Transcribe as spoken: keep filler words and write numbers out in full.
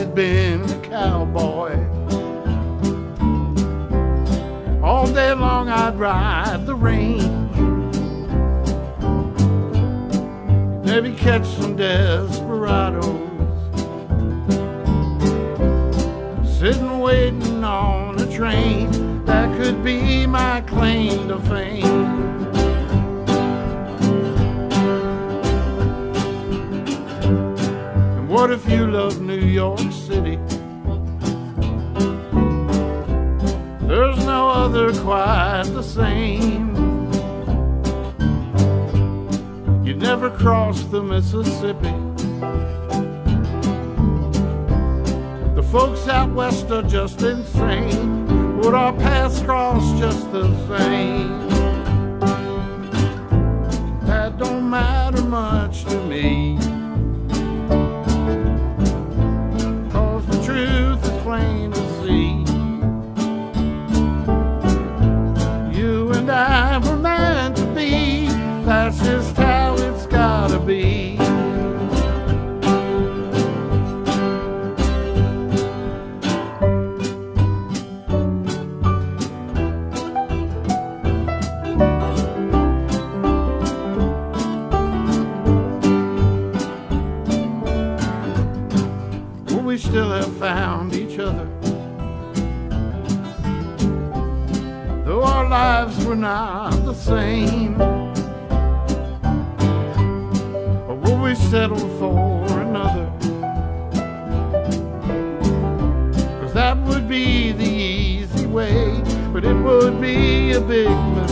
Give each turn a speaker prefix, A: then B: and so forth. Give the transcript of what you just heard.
A: had been a cowboy. All day long I'd ride the range, maybe catch some desperados, sitting waiting on a train that could be my claim to fame. And what if you love New York City? There's no other quite the same. You never cross the Mississippi. The folks out west are just insane. Would our paths cross just the same? That don't matter much to me, 'cause the truth is plain to see. You and I were meant to be. That's just how it's gotta be. Will we still have found each other, though our lives were not the same? Or will we settle for another? 'Cause that would be the easy way, but it would be a big mistake.